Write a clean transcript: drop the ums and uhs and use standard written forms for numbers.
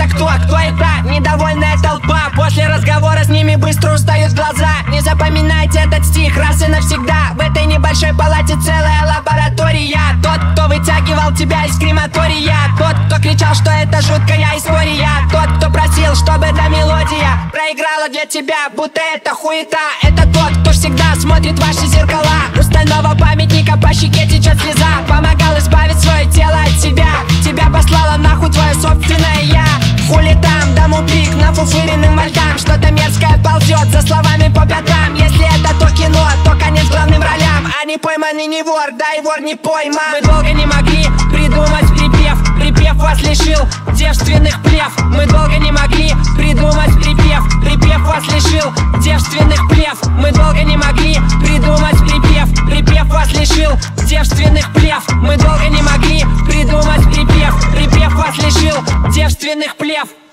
кто это? Недовольная толпа. После разговора с ними быстро устают глаза. Не запоминайте этот стих раз и навсегда. В этой небольшой палате целая лаборатория. Тот, кто вытягивал тебя из крематория. Тот, кто кричал, что это жуткая история. Тот, кто просил, чтобы эта мелодия проиграла для тебя, будто это хуета. Это тот, кто всегда смотрит ваши зеркала. У стального памятника по щеке течет слеза. Помогал избавить свое тело от себя. Тебя послала нахуй твое собственное я. Хули там, дам пик нафуфыренным мальтам. Что-то мерзкое ползет за словами по пятам. Если это то кино, то конец главным ролям. А не пойманный не вор, да и вор не пойман. Мы долго не могли придумать припев. Припев вас лишил девственных плев. Мы долго не могли придумать припев. Припев вас лишил девственных плев. Мы долго не могли придумать припев. Припев вас лишил девственных плев. Мы долго не могли придумать припев. Припев вас лишил девственных плев.